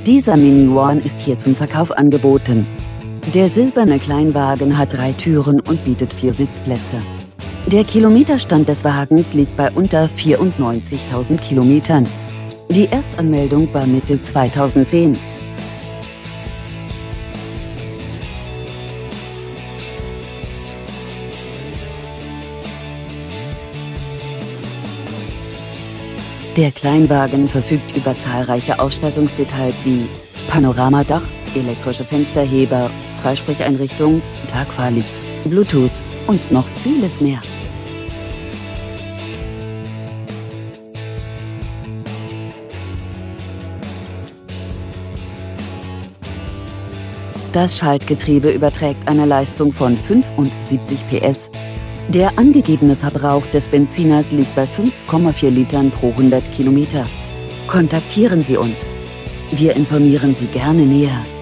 Dieser Mini One ist hier zum Verkauf angeboten. Der silberne Kleinwagen hat 3 Türen und bietet 4 Sitzplätze. Der Kilometerstand des Wagens liegt bei unter 94.000 Kilometern. Die Erstanmeldung war Mitte 2010. Der Kleinwagen verfügt über zahlreiche Ausstattungsdetails wie Panoramadach, elektrische Fensterheber, Freisprecheinrichtung, Tagfahrlicht, Bluetooth und noch vieles mehr. Das Schaltgetriebe überträgt eine Leistung von 75 PS. Der angegebene Verbrauch des Benziners liegt bei 5,4 Litern pro 100 Kilometer. Kontaktieren Sie uns. Wir informieren Sie gerne näher.